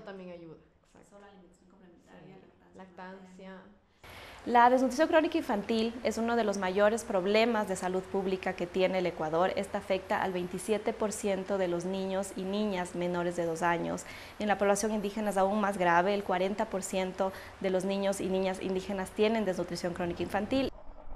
también ayuda. Exacto. Solo alimentación complementaria, Sí. Lactancia. La desnutrición crónica infantil es uno de los mayores problemas de salud pública que tiene el Ecuador. Esta afecta al 27% de los niños y niñas menores de 2 años. En la población indígena es aún más grave, el 40% de los niños y niñas indígenas tienen desnutrición crónica infantil.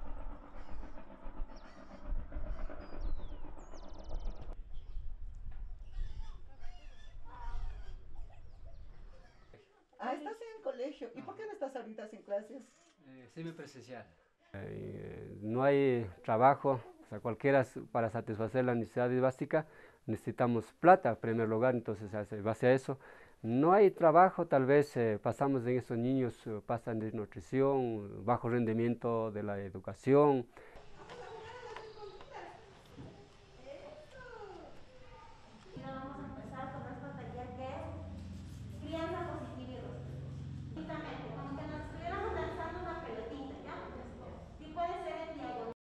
Ah, estás en el colegio. ¿Y por qué no estás ahorita sin clases? Semipresencial. No hay trabajo, o sea, cualquiera para satisfacer las necesidades básicas necesitamos plata en primer lugar, entonces en base a eso no hay trabajo, tal vez pasamos en esos niños, pasan desnutrición, bajo rendimiento de la educación,